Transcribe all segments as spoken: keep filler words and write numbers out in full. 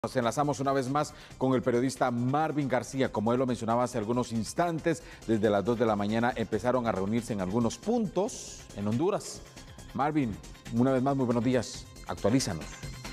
Nos enlazamos una vez más con el periodista Marvin García. Como él lo mencionaba hace algunos instantes, desde las dos de la mañana empezaron a reunirse en algunos puntos en Honduras. Marvin, una vez más, muy buenos días. Actualízanos.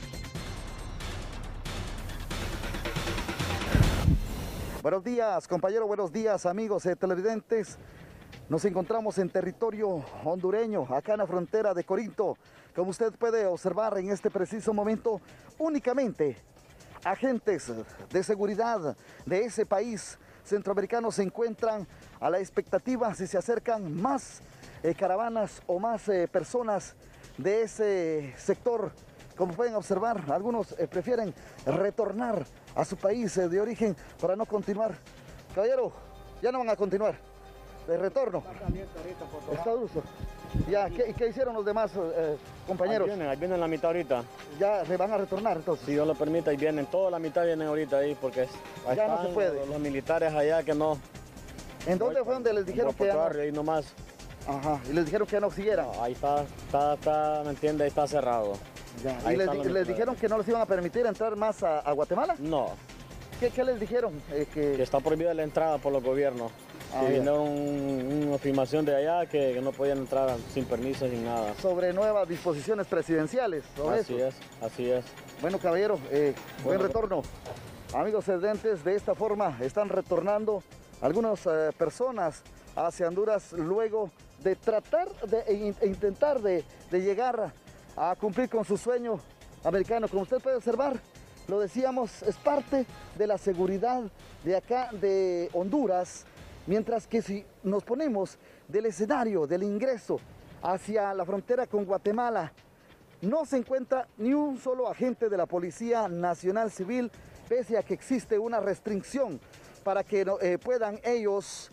Buenos días, compañero, buenos días, amigos eh, televidentes. Nos encontramos en territorio hondureño, acá en la frontera de Corinto. Como usted puede observar en este preciso momento, únicamente agentes de seguridad de ese país centroamericano se encuentran a la expectativa si se acercan más eh, caravanas o más eh, personas de ese sector. Como pueden observar, algunos eh, prefieren retornar a su país eh, de origen para no continuar. Caballero, ya no van a continuar. De retorno. Está duro. Ya, ¿qué, ¿qué hicieron los demás eh, compañeros? Ahí vienen, ahí vienen la mitad ahorita. Ya se van a retornar entonces. Si Dios lo permite, ahí vienen, toda la mitad vienen ahorita ahí porque ahí ya están no se puede. Los, los militares allá que no. ¿En dónde fue donde les dijeron que ya no? Ahí nomás. Ajá, y les dijeron que ya no siguieran. No, ahí está, está, está, ¿me entiende? Ahí está cerrado. Ya. Ahí ¿Y les, les, les dijeron que no les iban a permitir entrar más a, a Guatemala? No. ¿Qué, qué les dijeron? Eh, que... que está prohibida la entrada por los gobiernos. Ah, que ya. vinieron un, una afirmación de allá que, que no podían entrar sin permiso, sin nada. Sobre nuevas disposiciones presidenciales. ¿Sobre Así eso? es, así es. Bueno, caballero, eh, buen Bueno, retorno. Amigos cedentes, de esta forma están retornando algunas eh, personas hacia Honduras luego de tratar de e, e intentar de, de llegar a cumplir con su sueño americano. Como usted puede observar, lo decíamos, es parte de la seguridad de acá de Honduras, mientras que si nos ponemos del escenario del ingreso hacia la frontera con Guatemala, no se encuentra ni un solo agente de la Policía Nacional Civil, pese a que existe una restricción para que eh, puedan ellos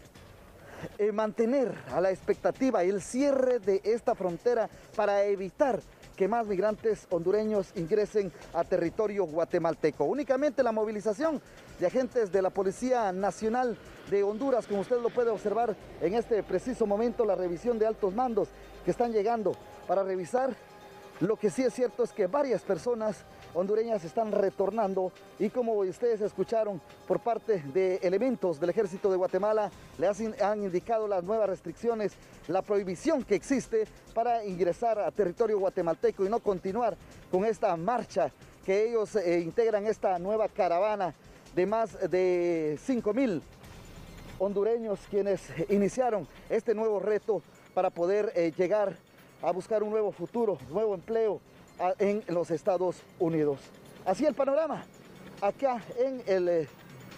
eh, mantener a la expectativa el cierre de esta frontera para evitar que más migrantes hondureños ingresen a territorio guatemalteco. Únicamente la movilización de agentes de la Policía Nacional de Honduras, como usted lo puede observar en este preciso momento, la revisión de altos mandos que están llegando para revisar. Lo que sí es cierto es que varias personas hondureñas están retornando y como ustedes escucharon por parte de elementos del Ejército de Guatemala, les han indicado las nuevas restricciones, la prohibición que existe para ingresar a territorio guatemalteco y no continuar con esta marcha que ellos eh, integran esta nueva caravana de más de cinco mil hondureños quienes iniciaron este nuevo reto para poder eh, llegar a buscar un nuevo futuro, nuevo empleo a, en los Estados Unidos. Así el panorama acá en el, eh,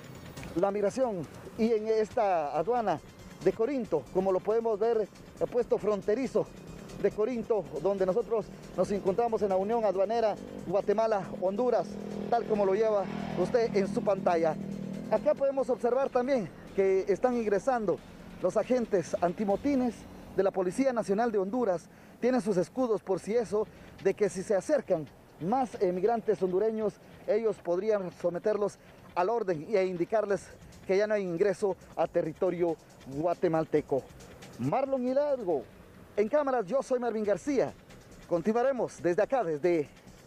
la migración y en esta aduana de Corinto, como lo podemos ver, el puesto fronterizo de Corinto, donde nosotros nos encontramos en la Unión Aduanera Guatemala-Honduras, tal como lo lleva usted en su pantalla. Acá podemos observar también que están ingresando los agentes antimotines de la Policía Nacional de Honduras. Tienen sus escudos por si eso, de que si se acercan más emigrantes hondureños, ellos podrían someterlos al orden e indicarles que ya no hay ingreso a territorio guatemalteco. Marlon Hidalgo, en cámaras, yo soy Marvin García. Continuaremos desde acá, desde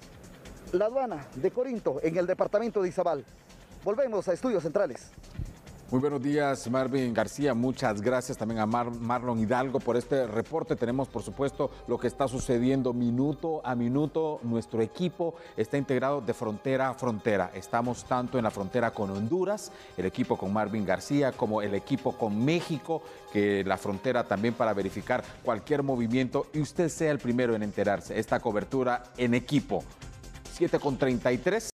la aduana de Corinto, en el departamento de Izabal. Volvemos a Estudios Centrales. Muy buenos días, Marvin García. Muchas gracias también a Mar Marlon Hidalgo por este reporte. Tenemos, por supuesto, lo que está sucediendo minuto a minuto. Nuestro equipo está integrado de frontera a frontera. Estamos tanto en la frontera con Honduras, el equipo con Marvin García, como el equipo con México, que la frontera también para verificar cualquier movimiento y usted sea el primero en enterarse. Esta cobertura en equipo. siete con treinta y tres.